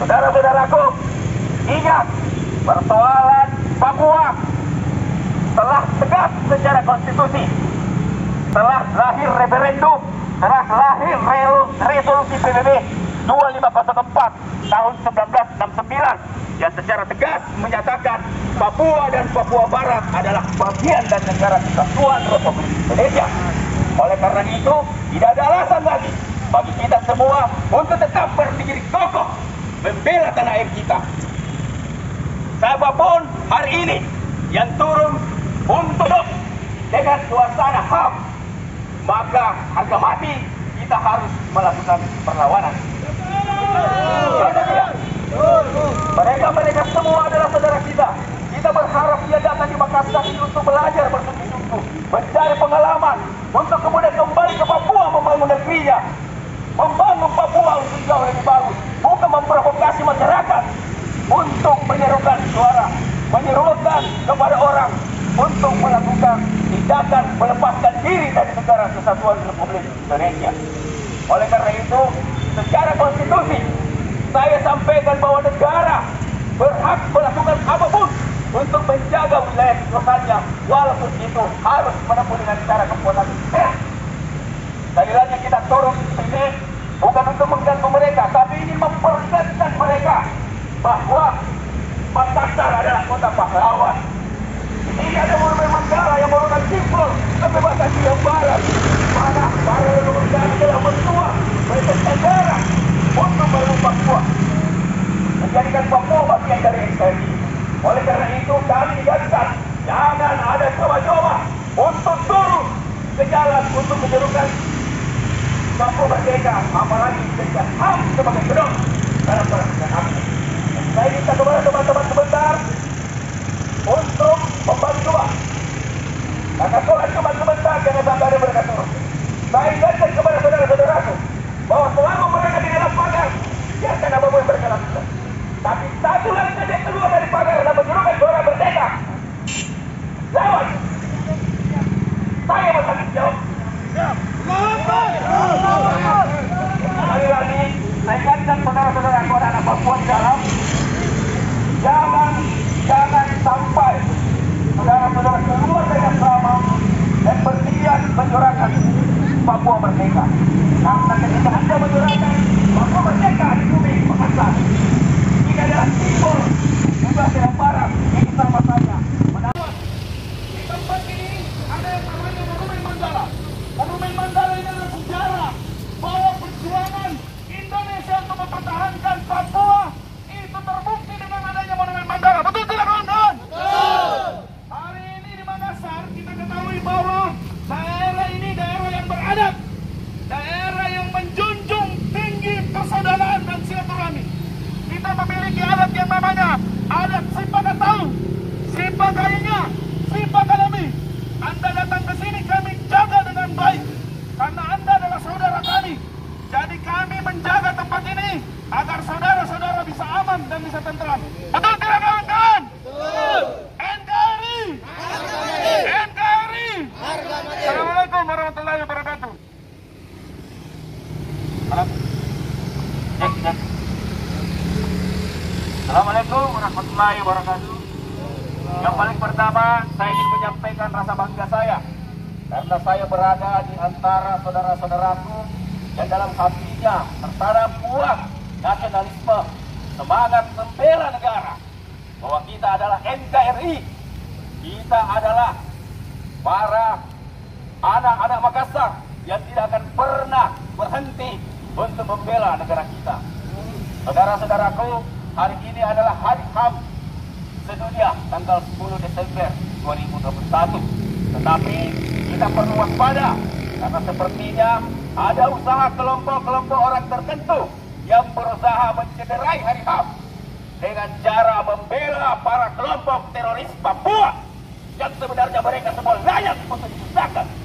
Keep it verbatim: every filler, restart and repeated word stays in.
Saudara-saudaraku, ingat, persoalan Papua telah tegas secara konstitusi, telah lahir referendum, telah lahir resolusi P B B dua lima nol empat tahun seribu sembilan ratus enam puluh sembilan yang secara tegas menyatakan Papua dan Papua Barat adalah bagian dari negara kesatuan Republik Indonesia. Oleh karena itu, tidak ada alasan lagi bagi kita semua untuk tetap berdiri kokoh membela tanah air kita. Siapapun hari ini yang turun untuk dengan suasana H A M, maka harga mati kita harus melakukan perlawanan. Mereka-mereka semua adalah saudara kita. Kita berharap dia datang di Makassar ini untuk belajar bersungguh-sungguh, mencari pengalaman, untuk kemudian kembali ke Papua membangun negerinya, membangun Papua untuk jauh lebih bagus, bukan memprovokasi masyarakat untuk menyerukan suara, menyerukan kepada orang untuk melakukan tindakan melepaskan diri dari negara kesatuan Republik Indonesia. Oleh karena itu, secara konstitusi saya sampaikan bahwa negara berhak melakukan apapun untuk menjaga wilayah kekuasaannya, walaupun itu harus menempuh dengan cara kekuatan militer. Sekali lagi kita turun di sini bukan untuk mengganggu mereka, tapi ingin memperlihatkan mereka bahwa Makassar adalah kota pahlawan. Ini ada monumen Manggala yang merupakan simbol kebebasan yang barat, mana para leluhur kami telah berjuang meneteskan darah untuk merebut Papua, menjadikan Papua bagian dari N K R I. Oleh karena itu kami ingatkan, jangan ada coba-coba untuk turun ke jalan untuk menyerukan Papua merdeka, apalagi menjadikan H A M sebagai pedang dalam perang dengan api. Saya minta kepada teman-teman sebentar untuk membantu doa. Karena sholat cuma sebentar, jangan sampai ada mereka turun. Saya ingatkan kepada saudara-saudaraku bahwa selama mereka di dalam pagar, biarkan apapun yang mereka lakukan. Tapi satu lagi saja keluar dari pagar dan menyerukan suara merdeka, lawan. Saya bertanggung jawab. Sekali lagi, saya ingatkan saudara-saudaraku dan anak Papua di dalam, jangan jangan sampai saudara-saudara keluar dengan selamat dan berniat menyuarakan Papua merdeka. Karena ketika Anda menyuarakan Papua merdeka di bumi Makassar, ini adalah simbol juga tidak barat ini sama saja. Di tempat ini ada yang namanya Monumen Manggala. Monumen Manggala ini adalah sejarah bahwa perjuangan Indonesia untuk mempertahankan Papua itu terbukti dengan adanya Monumen Manggala. Betul tidak, kawan-kawan? Betul. Hari ini di Makassar kita ketahui bahwa daerah ini daerah yang beradab, daerah yang menjunjung tinggi persaudaraan dan silaturahmi. Kita memiliki adat yang namanya adat Sipakataun, Sipakainya, Sipakalami. Anda datang ke sini kami jaga dengan baik karena Anda adalah saudara kami. Jadi kami menjaga tempat ini agar saudara-saudara bisa aman dan bisa tentram. Betul tidak, kawan-kawan? Betul. N K R I. N K R I. Assalamualaikum warahmatullahi wabarakatuh. Cek, cek. Assalamualaikum warahmatullahi wabarakatuh. Yang paling pertama, saya ingin menyampaikan rasa bangga saya karena saya berada di antara saudara-saudaraku yang dalam hatinya tertanam buah nasionalisme, semangat membela negara, bahwa kita adalah N K R I, kita adalah para anak-anak Makassar yang tidak akan pernah berhenti untuk membela negara kita. Saudara-saudaraku, hari ini adalah hari H A M sedunia tanggal sepuluh Desember dua ribu dua puluh satu. Tetapi kita perlu waspada karena sepertinya ada usaha kelompok-kelompok orang tertentu yang berusaha mencederai hari H A M dengan cara membela para kelompok teroris Papua yang sebenarnya mereka semua layak untuk dimusnahkan.